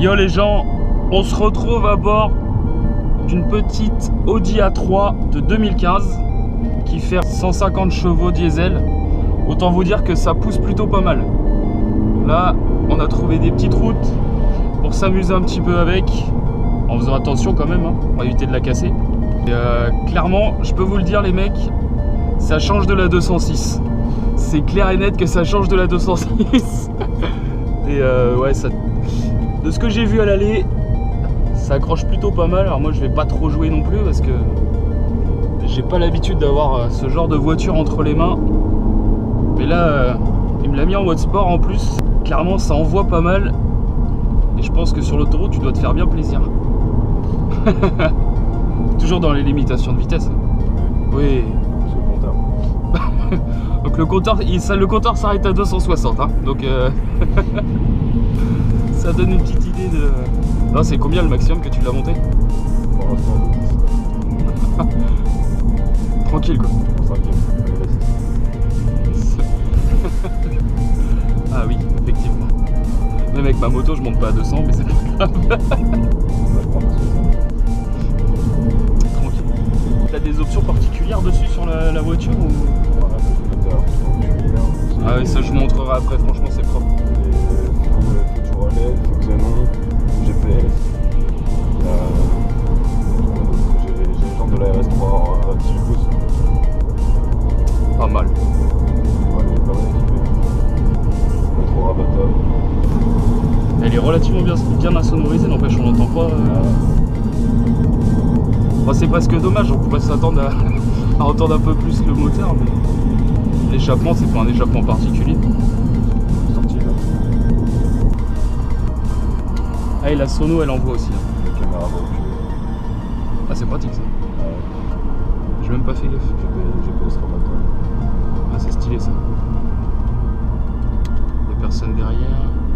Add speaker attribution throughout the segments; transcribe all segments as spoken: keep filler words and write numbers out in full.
Speaker 1: Yo les gens, on se retrouve à bord d'une petite Audi A trois de deux mille quinze qui fait cent cinquante chevaux diesel. Autant vous dire que ça pousse plutôt pas mal. Là, on a trouvé des petites routes pour s'amuser un petit peu avec, en faisant attention quand même, hein, on va éviter de la casser. Et euh, clairement, je peux vous le dire les mecs, ça change de la deux cent six. C'est clair et net que ça change de la deux cent six. Et euh, ouais, ça... de ce que j'ai vu à l'aller, ça accroche plutôt pas mal. Alors moi je vais pas trop jouer non plus parce que j'ai pas l'habitude d'avoir ce genre de voiture entre les mains. Mais là, euh, il me l'a mis en mode sport en plus. Clairement ça envoie pas mal. Et je pense que sur l'autoroute tu dois te faire bien plaisir. Toujours dans les limitations de vitesse. Oui.
Speaker 2: C'est le compteur.
Speaker 1: Donc le compteur, il, ça, le compteur s'arrête à deux cent soixante. Hein. Donc euh... ça donne une petite idée de... Non, c'est combien le maximum que tu l'as monté?
Speaker 2: Pour l'instant,
Speaker 1: tranquille quoi. Ah oui, effectivement. Même avec ma moto, je monte pas à deux cents, mais c'est pas grave. Tranquille. T'as des options particulières dessus sur la, la voiture ou... Ah oui, ça je vous montrerai après, franchement c'est propre.
Speaker 2: Futur relais, Xenon, G P S. J'ai les jambes de la R S trois à dix-huit pouces.
Speaker 1: Pas mal.
Speaker 2: Ouais, il est pas mal équipé. Métro rabattable.
Speaker 1: Elle est relativement bien, bien insonorisée, n'empêche on n'entend pas. Euh... Enfin, c'est presque dommage, on pourrait s'attendre à... à entendre un peu plus le moteur, mais l'échappement c'est pas un échappement particulier.
Speaker 2: Sorti là.
Speaker 1: Ah et la sono elle envoie aussi. Hein.
Speaker 2: La caméra va reculer.
Speaker 1: Ah c'est pratique ça.
Speaker 2: Ah ouais.
Speaker 1: J'ai même pas fait gaffe.
Speaker 2: G P S rabattable.
Speaker 1: Ah c'est stylé ça. Y'a personne derrière.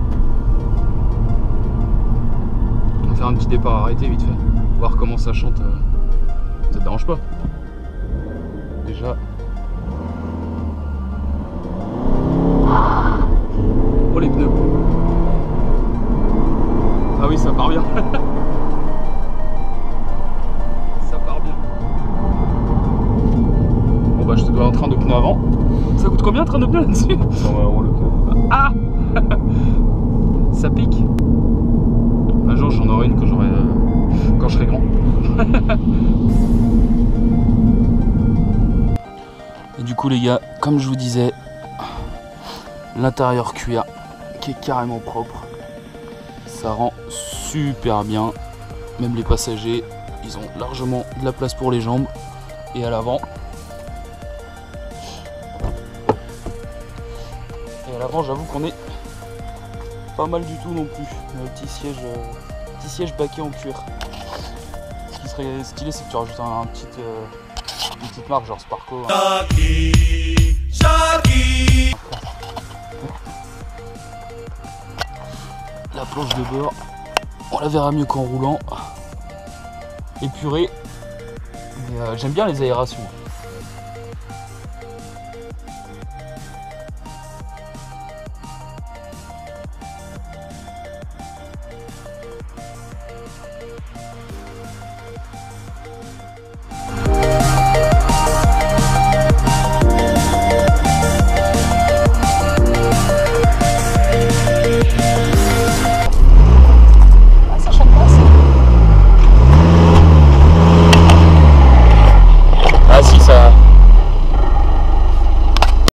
Speaker 1: On va faire un petit départ arrêté vite fait. Voir comment ça chante. Ça te dérange pas? Déjà. Oh les pneus. Ah oui ça part bien. Ça part bien. Bon bah je te dois un train de pneus avant. Ça coûte combien un train de pneus là-dessus?
Speaker 2: cent vingt euros le pneu.
Speaker 1: Ah. Ça pique. Un jour j'en aurai une que j'aurai euh, quand je serai grand. Et du coup les gars, comme je vous disais, l'intérieur cuir qui est carrément propre, ça rend super bien. Même les passagers, ils ont largement de la place pour les jambes. Et à l'avant, et à l'avant j'avoue qu'on est pas mal du tout non plus. Le petit siège, euh, petit siège baquet en cuir. Ce qui serait stylé c'est que tu rajoutes un, un petit, euh, une petite marque genre Sparco. Hein. La planche de bord, on la verra mieux qu'en roulant. Épurée. Mais euh, j'aime bien les aérations.